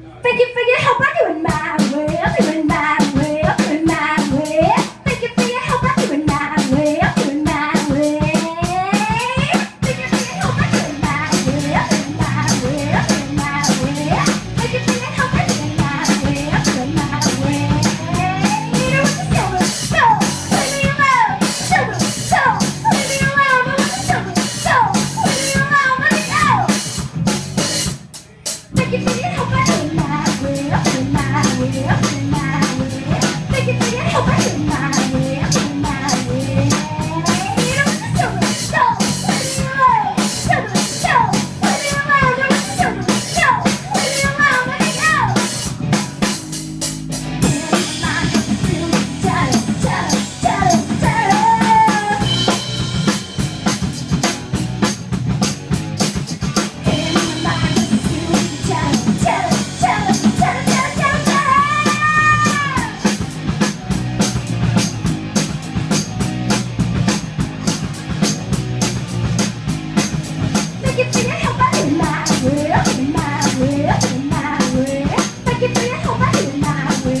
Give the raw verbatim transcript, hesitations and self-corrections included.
Fake it, fake it, hope I do it my way. I'll do it my way. I'll do it my way. Fake it, fake it, hope I do it my way. I'll do it my way. Fake it, fake it, hope I do it my way. I'll do it my way. I'll do it my way. Fake it, fake it, hope I do it my way. I'll do it my way. You know what the silver soul, leave me alone. Silver soul, leave me alone. I want the silver soul, leave me alone. Let me go. Fake it, fake it, hope I do it my way. I'll do it my way. I'll do it my way. Fake it, fake it, hope I do it my way. I'll do it my way. You know what the silver soul, leave me alone. Silver soul, leave me alone. I want the silver soul, leave me alone. Let me go. In my mind, I feel da da da da da. In my mind, I feel da da da da da da da. Make it feel how I do my way, I do my way, I do my way. Make it feel how I do my way.